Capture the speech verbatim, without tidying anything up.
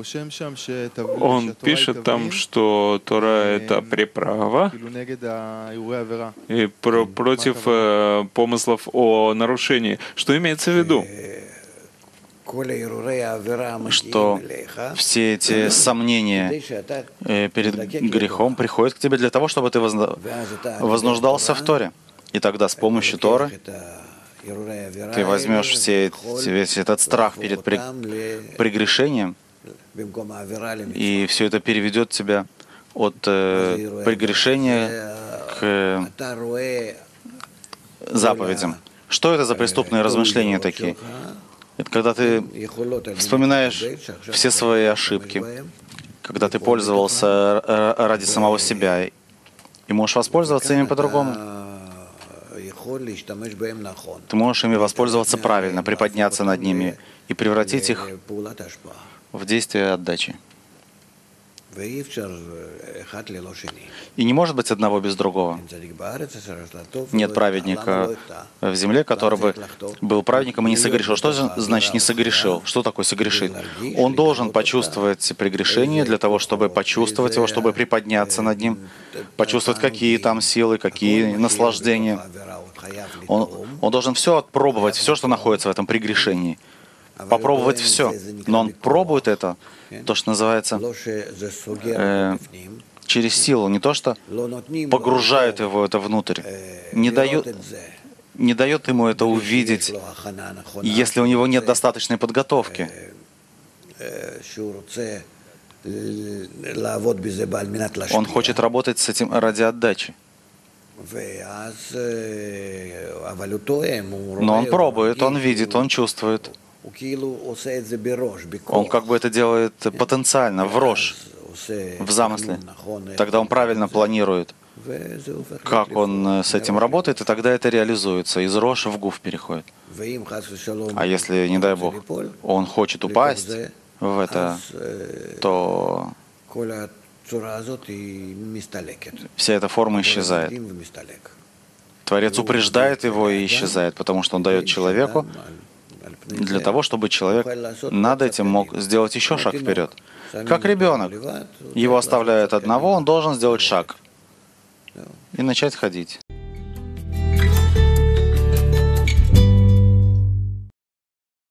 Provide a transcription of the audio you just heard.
Он пишет там, что Тора — это приправа и про, против э, помыслов о нарушении. Что имеется в виду? Что все эти сомнения э, перед грехом приходят к тебе для того, чтобы ты возна... вознуждался в Торе. И тогда с помощью Торы ты возьмешь все, весь этот страх перед при... прегрешением, и все это переведет тебя от э, прегрешения к заповедям. Что это за преступные размышления такие? Это когда ты вспоминаешь все свои ошибки, когда ты пользовался ради самого себя, и можешь воспользоваться ими по-другому. Ты можешь ими воспользоваться правильно, приподняться над ними и превратить их в действие отдачи. И не может быть одного без другого. Нет праведника в земле, который бы был праведником и не согрешил. Что значит не согрешил? Что такое согрешить? Он должен почувствовать прегрешение для того, чтобы почувствовать его, чтобы приподняться над ним, почувствовать, какие там силы, какие наслаждения. Он, он должен все отпробовать, все, что находится в этом прегрешении. Попробовать все. Но он пробует это, то, что называется, э, через силу. Не то, что погружают его это внутрь. Не дают, не дает ему это увидеть, если у него нет достаточной подготовки. Он хочет работать с этим ради отдачи. Но он пробует, он видит, он чувствует. Он как бы это делает потенциально, в рожь, в замысле. Тогда он правильно планирует, как он с этим работает, и тогда это реализуется. Из рожь в гуф переходит. А если, не дай Бог, он хочет упасть в это, то вся эта форма исчезает. Творец упреждает его и исчезает, потому что он дает человеку для того, чтобы человек над этим мог сделать еще шаг вперед. Как ребенок. Его оставляют одного, он должен сделать шаг и начать ходить.